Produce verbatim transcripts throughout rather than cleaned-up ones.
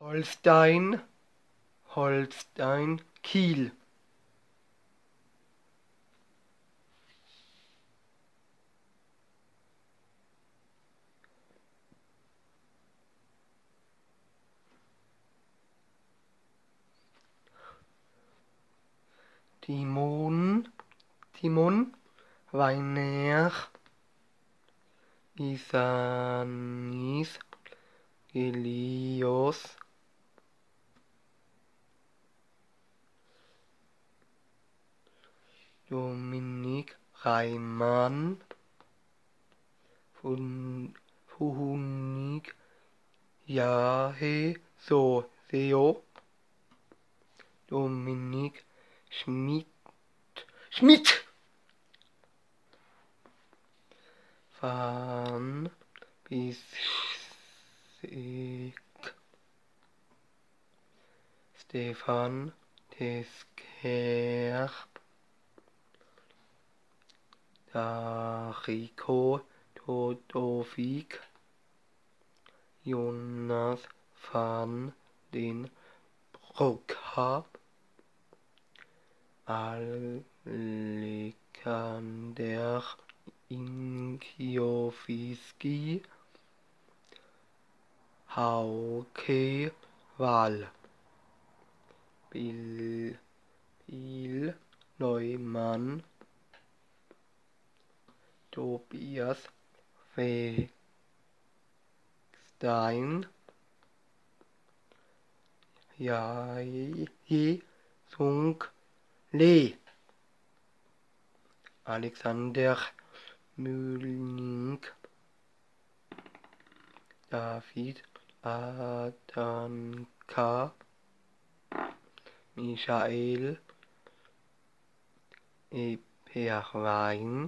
Holstein, Holstein, Kiel. Timon, Timon, Weiner, Isanis, Elios, Dominik, Reimann, Fuhunik, Jahe, So, Theo, Dominik, Schmidt, Schmidt, Van, Bisek, Stefan, Tesker, Darico, Todovik, Jonas van den Broeck, Alexander Inkioviski, Hauke Wahl, Bill, Bill Neumann, Tobias Wegstein, Jae Sung Lee, Alexander Mühlning, David Adanka, Michael Eperwein,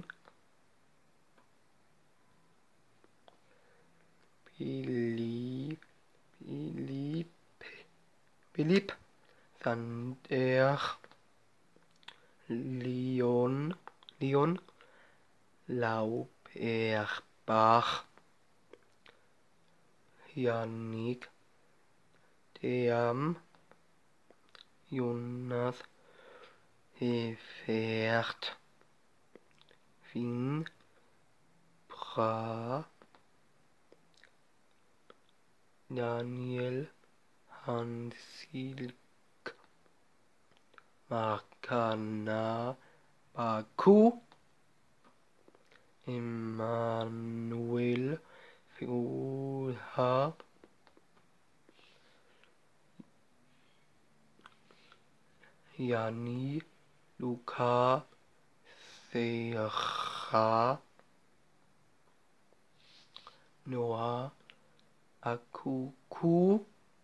Philipp, Philipp, Philipp Sander, Leon, Leon Lauperbach, Yannick Deam, Jonas Hefert, Finn Bra, Daniel Hansilk, Markana Baku, Emmanuel Fuha, Janni Luca Serra, Noah Akuku,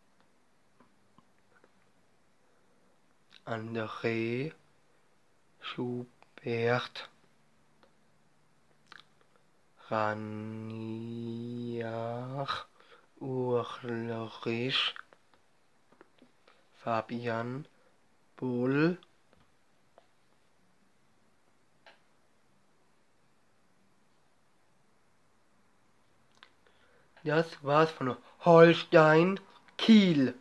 André Schubert, Raniach Urlrich, Fabian Bull, das war's von Holstein Kiel.